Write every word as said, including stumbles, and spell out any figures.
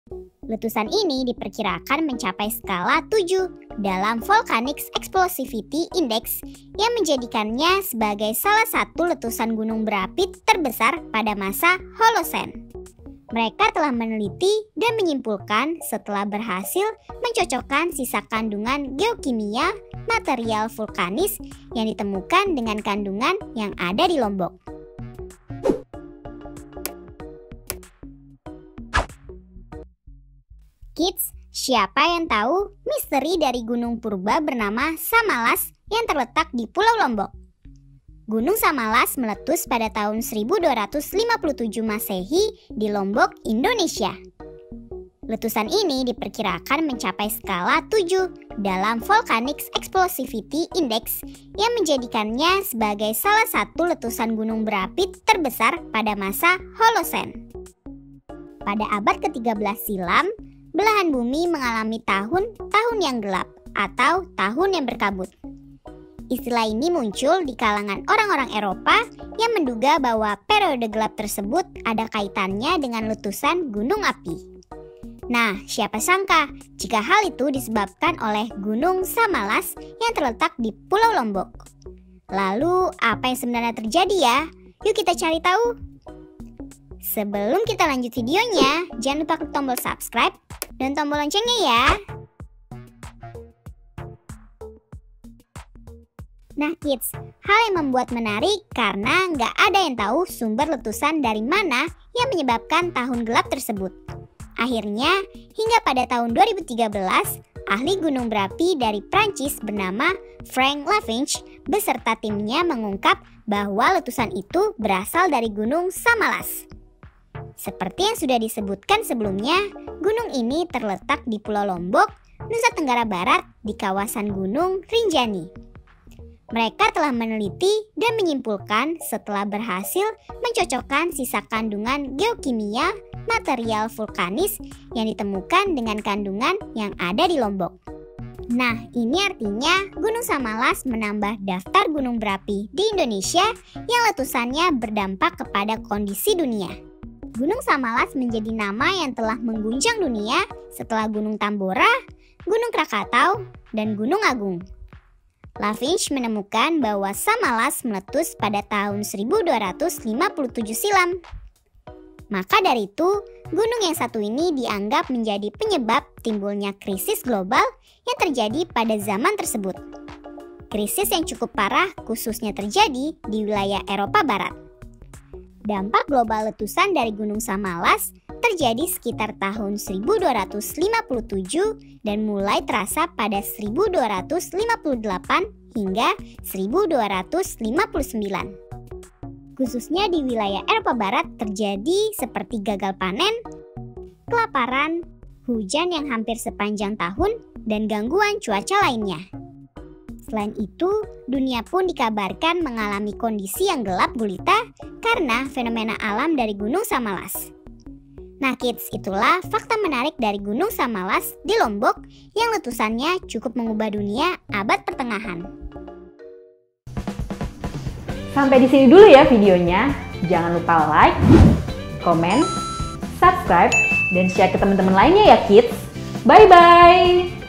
Letusan ini diperkirakan mencapai skala tujuh dalam Volcanic Explosivity Index yang menjadikannya sebagai salah satu letusan gunung berapi terbesar pada masa Holocene. Mereka telah meneliti dan menyimpulkan setelah berhasil mencocokkan sisa kandungan geokimia material vulkanis yang ditemukan dengan kandungan yang ada di Lombok. Kids, siapa yang tahu misteri dari gunung purba bernama Samalas yang terletak di Pulau Lombok? Gunung Samalas meletus pada tahun seribu dua ratus lima puluh tujuh Masehi di Lombok, Indonesia. Letusan ini diperkirakan mencapai skala tujuh dalam Volcanic Explosivity Index yang menjadikannya sebagai salah satu letusan gunung berapi terbesar pada masa Holocene. Pada abad ke tiga belas silam, belahan bumi mengalami tahun-tahun yang gelap atau tahun yang berkabut. Istilah ini muncul di kalangan orang-orang Eropa yang menduga bahwa periode gelap tersebut ada kaitannya dengan letusan gunung api. Nah, siapa sangka jika hal itu disebabkan oleh Gunung Samalas yang terletak di Pulau Lombok. Lalu, apa yang sebenarnya terjadi ya? Yuk kita cari tahu. Sebelum kita lanjut videonya, jangan lupa klik tombol subscribe dan tombol loncengnya ya. Nah kids, hal yang membuat menarik karena nggak ada yang tahu sumber letusan dari mana yang menyebabkan tahun gelap tersebut. Akhirnya, hingga pada tahun dua ribu tiga belas, ahli gunung berapi dari Prancis bernama Frank Lavinch beserta timnya mengungkap bahwa letusan itu berasal dari Gunung Samalas. Seperti yang sudah disebutkan sebelumnya, gunung ini terletak di Pulau Lombok, Nusa Tenggara Barat di kawasan Gunung Rinjani. Mereka telah meneliti dan menyimpulkan setelah berhasil mencocokkan sisa kandungan geokimia material vulkanis yang ditemukan dengan kandungan yang ada di Lombok. Nah, ini artinya Gunung Samalas menambah daftar gunung berapi di Indonesia yang letusannya berdampak kepada kondisi dunia. Gunung Samalas menjadi nama yang telah mengguncang dunia setelah Gunung Tambora, Gunung Krakatau, dan Gunung Agung. Lavinch menemukan bahwa Samalas meletus pada tahun seribu dua ratus lima puluh tujuh silam. Maka dari itu, gunung yang satu ini dianggap menjadi penyebab timbulnya krisis global yang terjadi pada zaman tersebut. Krisis yang cukup parah khususnya terjadi di wilayah Eropa Barat. Dampak global letusan dari Gunung Samalas terjadi sekitar tahun seribu dua ratus lima puluh tujuh dan mulai terasa pada seribu dua ratus lima puluh delapan hingga seribu dua ratus lima puluh sembilan. Khususnya di wilayah Eropa Barat terjadi seperti gagal panen, kelaparan, hujan yang hampir sepanjang tahun, dan gangguan cuaca lainnya. Selain itu, dunia pun dikabarkan mengalami kondisi yang gelap gulita karena fenomena alam dari Gunung Samalas. Nah kids, itulah fakta menarik dari Gunung Samalas di Lombok yang letusannya cukup mengubah dunia abad pertengahan. Sampai di sini dulu ya videonya. Jangan lupa like, komen, subscribe, dan share ke teman-teman lainnya ya kids. Bye-bye!